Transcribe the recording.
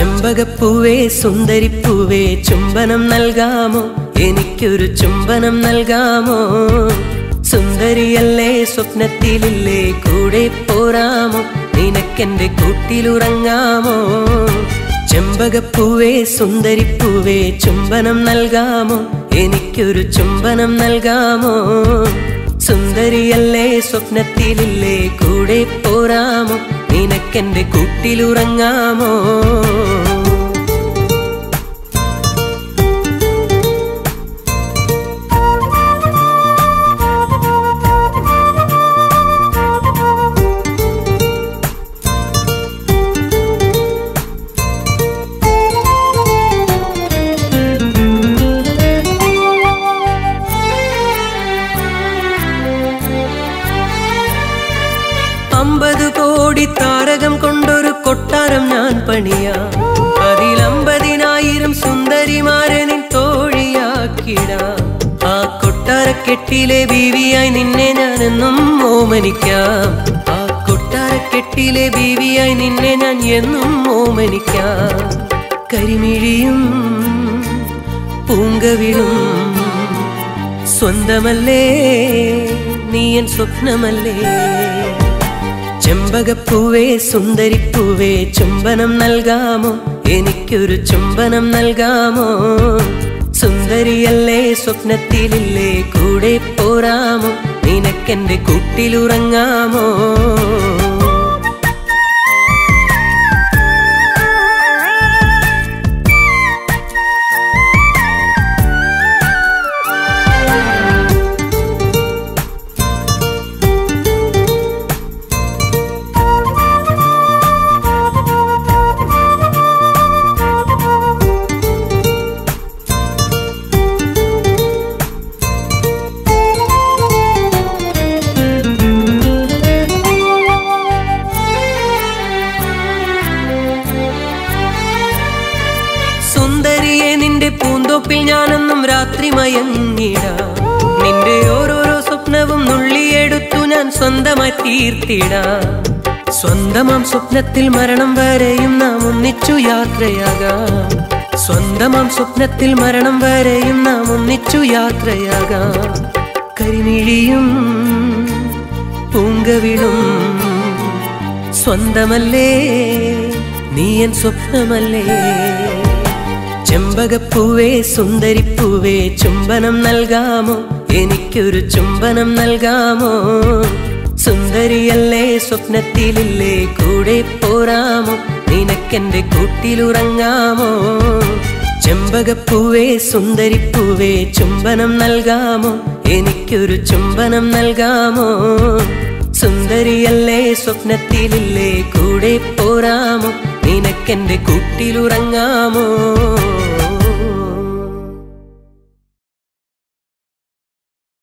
ചെമ്പകപ്പൂവേ സുന്ദരിപ്പൂവേ ചുംബനം നൽകാമോ, എനിക്കൊരു ചുംബനം നൽകാമോ? സുന്ദരിയല്ലേ സ്വപ്നത്തിലില്ലേ കൂടെ പോരാമോ, നിനക്കെന്റെ കൂട്ടിലുറങ്ങാമോ? ചെമ്പകപ്പൂവേ സുന്ദരിപ്പൂവേ ചുംബനം നൽകാമോ, എനിക്കൊരു ചുംബനം നൽകാമോ? സുന്ദരിയല്ലേ സ്വപ്നത്തിലില്ലേ കൂടെ പോരാമോ, നിനക്കെന്റെ കൂട്ടിലുറങ്ങാമോ? താരകം കൊണ്ടൊരു കൊട്ടാരം ഞാൻ പണിയാം, അതിൽ 50,000 സുന്ദരിമാരെ നിൻ തോഴിയാക്കിടാം. ആ കൊട്ടാരക്കെട്ടിലെ ബീവിയായി നിന്നെ ഞാനെന്നും ഓമനിക്കാം, ആ കൊട്ടാരക്കെട്ടിലെ ബീവിയായി നിന്നെ ഞാൻ എന്നും ഓമനിക്കാം. കരിമിഴിയും പൂങ്കവിളും സ്വന്തമല്ലേ, നീ എൻ സ്വപ്നമല്ലേ? ചെമ്പകപ്പൂവേ സുന്ദരിപ്പൂവേ ചുംബനം നൽകാമോ, എനിക്കൊരു ചുംബനം നൽകാമോ? സുന്ദരിയല്ലേ സ്വപ്നത്തിലില്ലേ കൂടെ പോരാമോ, നിനക്കെന്റെ കൂട്ടിലുറങ്ങാമോ? സുന്ദരിയെ നിന്റെ പൂന്തോപ്പിൽ ഞാനെന്നും രാത്രി മയങ്ങിടാം, നിന്റെ ഓരോരോ സ്വപ്നവും നുള്ളിയെടുത്തു ഞാൻ സ്വന്തമായി തീർത്തിടാം. സ്വന്തമാം സ്വപ്നത്തിൽ മരണം വരെയും നാം ഒന്നിച്ചു യാത്രയാകാം, സ്വന്തമാം സ്വപ്നത്തിൽ മരണം വരെയും നാം ഒന്നിച്ചു യാത്രയാകാം. കരിമിഴിയും പൂങ്കവിളും സ്വന്തമല്ലേ, നീ എൻ സ്വപ്നമല്ലേ? ചെമ്പകപ്പൂവേ സുന്ദരിപ്പൂവേ ചുംബനം നൽകാമോ, എനിക്കൊരു ചുംബനം നൽകാമോ? സുന്ദരിയല്ലേ സ്വപ്നത്തിലില്ലേ കൂടെ പോരാമോ, നിനക്കെന്റെ കൂട്ടിലുറങ്ങാമോ? ചെമ്പകപ്പൂവേ സുന്ദരിപ്പൂവേ ചുംബനം നൽകാമോ, എനിക്കൊരു ചുംബനം നൽകാമോ? സുന്ദരിയല്ലേ സ്വപ്നത്തിലില്ലേ കൂടെ പോരാമോ, നിനക്കെന്റെ കൂട്ടിലുറങ്ങാമോ?